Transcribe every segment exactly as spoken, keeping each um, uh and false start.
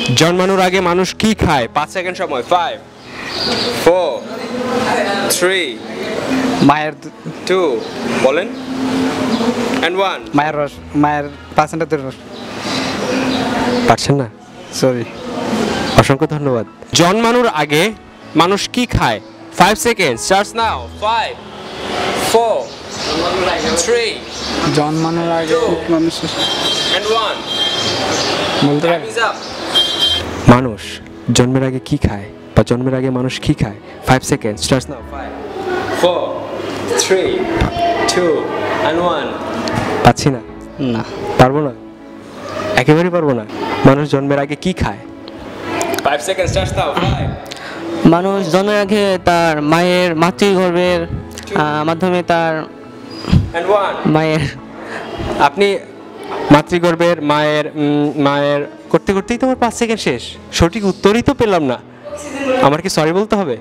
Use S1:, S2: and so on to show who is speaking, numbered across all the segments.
S1: জন্মানোর আগে মানুষ কি খায়? পাঁচ সেকেন্ড সময়। ফাইভ, ফোর, থ্রি,
S2: মায়ের
S1: টু, বলেন, অ্যান্ড ওয়ান।
S2: মায়ের রস, মায়ের পার্সেন্টের রস।
S1: পারছেন না?
S2: সরি।
S1: অসংখ্য ধন্যবাদ। জন্মানোর আগে মানুষ কি খায়? Five second starts now. Five, four, three,
S2: জন্মানোর আগে মানুষ
S1: অ্যান্ড ওয়ান।
S2: বলতে পারি
S1: মানুষ জন্মের আগে কি খায় বা জন্মের আগে মানুষ কি খায়? Five second starts now. Five, four, three, two, and one. পাচ্ছি না।
S2: না,
S1: পারবো না, একেবারেই পারবো না। মানুষ জন্মের আগে কি খায়? Five second starts now. Five.
S3: মানুষ জন্মের আগে তার মায়ের মাতৃগর্ভের মাধ্যমে তার মায়ের
S1: আপনি মাতৃগর্ভের মায়ের মায়ের করতে করতেই তোমার পাঁচ সেকেন্ড শেষ। সঠিক উত্তরই তো পেলাম না। আমার কি সরি বলতে হবে?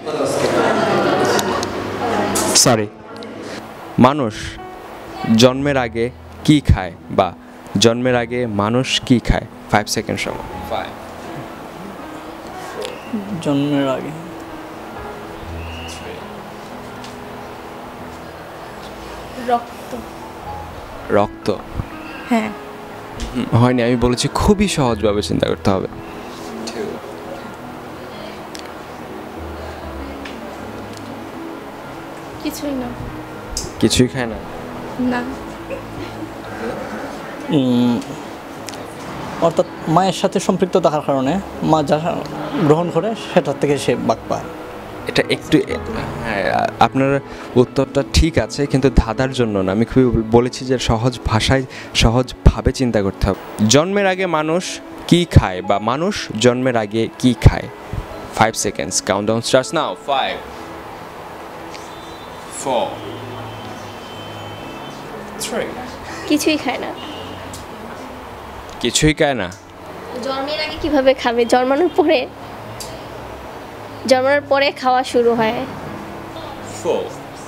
S1: সরি। মানুষ জন্মের আগে কি খায় বা জন্মের আগে মানুষ কি খায়? ফাইভ সেকেন্ড সময়। ফাইভ।
S3: জন্মের আগে
S4: রক্ত।
S1: রক্ত?
S4: হ্যাঁ।
S1: হয়নি, আমি বলেছি খুবই সহজভাবে চিন্তা করতে হবে।
S4: কিছুই না।
S1: কিছুই খায় না?
S4: না।
S3: অর্থাৎ মায়ের সাথে সম্পৃক্ত থাকার কারণে মা যা গ্রহণ করে সেটার থেকে সে বাক পায়।
S1: এটা একটু, হ্যাঁ, আপনার উত্তরটা ঠিক আছে, কিন্তু ধাঁধার জন্য না। আমি খুবই বলেছি যে সহজ ভাষায় সহজভাবে চিন্তা করতে হবে। জন্মের আগে মানুষ কি খায় বা মানুষ জন্মের আগে কি খায়? Five seconds countdown starts now. Five, four, three.
S4: কিছুই খায় না।
S1: কিছুই খায় না?
S4: জন্মের আগে কিভাবে খাবে? জন্মানোর পরে, জন্মানোর পরে খাওয়া শুরু হয়।
S1: ফোর।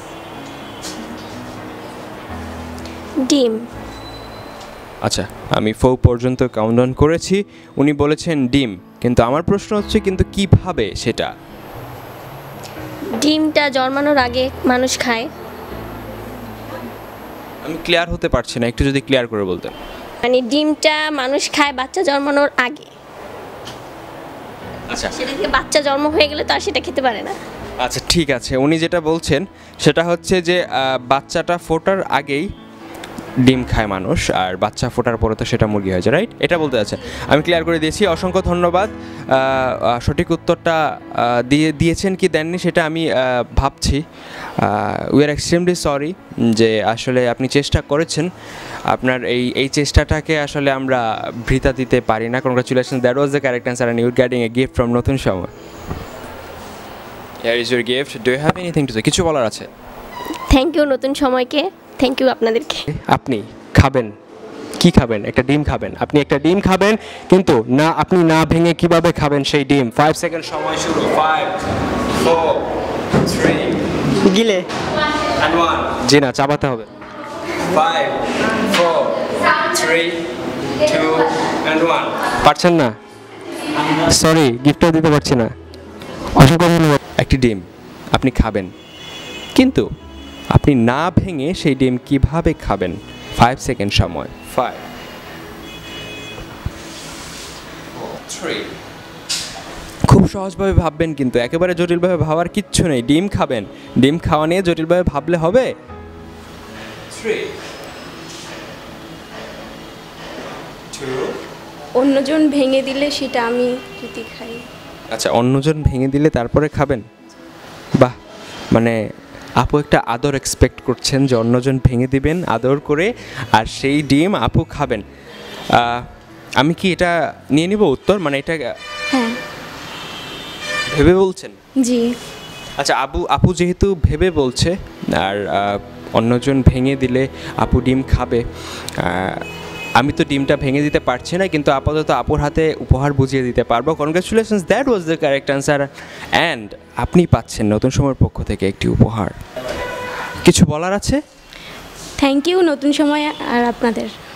S4: ডিম।
S1: আচ্ছা, আমি ফোর পর্যন্ত কাউন্টডাউন করেছি। উনি বলেছেন ডিম, কিন্তু আমার প্রশ্ন হচ্ছে কিন্তু কিভাবে সেটা?
S4: ডিমটা জন্মানোর আগে মানুষ খায়।
S1: আমি ক্লিয়ার হতে পারছি না, একটু যদি ক্লিয়ার করে বলতেন।
S4: মানে ডিমটা মানুষ খায় বাচ্চা জন্মানোর আগে।
S1: আচ্ছা,
S4: সেটা থেকে বাচ্চা জন্ম হয়ে গেলে তো আর সেটা খেতে পারে না।
S1: আচ্ছা ঠিক আছে, উনি যেটা বলছেন সেটা হচ্ছে যে বাচ্চাটা ফোটার আগেই ডিম খায় মানুষ, আর বাচ্চা ফোটার পরে তো সেটা মুরগি হয়ে যায়, রাইট? এটা বলতে আছে। আমি ক্লিয়ার করে দিয়েছি। অসংখ্য ধন্যবাদ। সঠিক উত্তরটা দিয়ে দিয়েছেন কি দেননি সেটা আমি ভাবছি। উই আর এক্সট্রিমলি সরি যে আসলে আপনি চেষ্টা করেছেন। আপনার এই এই চেষ্টাটাকে আসলে আমরা বৃথা দিতে পারি না। Congratulation, that was the correct answer and you getting a gift from নতুন সময়। Here is your gift. Do you have anything to say? কিছু বলার আছে?
S4: থ্যাংক ইউ নতুন সময়কে, থ্যাংক ইউ আপনাদেরকে।
S1: আপনি খাবেন কি খাবেন? একটা ডিম খাবেন। আপনি একটা ডিম খাবেন, কিন্তু না, আপনি না ভেঙে কিভাবে খাবেন সেই ডিম? ফাইভ সেকেন্ড সময় শুরু। ফাইভ, ফোর, থ্রি,
S3: গিলে
S1: অ্যান্ড ওয়ান। জি না, চাবাতে হবে। Five, four, three, two, and one. পারছেন না? সরি, গিফটও দিতে পারছি না। অসংখ্য ধন্যবাদ। একটি ডিম আপনি খাবেন, কিন্তু আপনি না ভেঙে সেই ডিম কিভাবে খাবেন? ফাইভ সেকেন্ড সময়। Five, three. খুব সহজভাবে ভাববেন, কিন্তু একেবারে জটিলভাবে ভাবার কিচ্ছু নেই। ডিম খাবেন, ডিম খাওয়া নিয়ে জটিলভাবে ভাবলে হবে? Three, two.
S4: অন্যজন ভেঙে দিলে সেটা আমি যদি খাই।
S1: আচ্ছা, অন্যজন ভেঙে দিলে তারপরে খাবেন? বাহ, মানে আপু একটা আদর এক্সপেক্ট করছেন যে অন্যজন ভেঙে দিবেন আদর করে, আর সেই ডিম আপু খাবেন। আমি কি এটা নিয়ে নিব উত্তর? মানে এটা
S4: হ্যাঁ
S1: ভেবে বলছেন?
S4: জি।
S1: আচ্ছা, আপু আপু যেহেতু ভেবে বলছে আর অন্যজন ভেঙে দিলে আপু ডিম খাবে, আমি তো ডিমটা ভেঙে দিতে পারছি না, কিন্তু আপাতত আপুর হাতে উপহার বুঝিয়ে দিতে পারবো। Congratulations, that was the correct answer and আপনি পাচ্ছেন নতুন সময়ের পক্ষ থেকে একটি উপহার। কিছু বলার আছে?
S4: থ্যাংক ইউ নতুন সময় আর আপনাদের।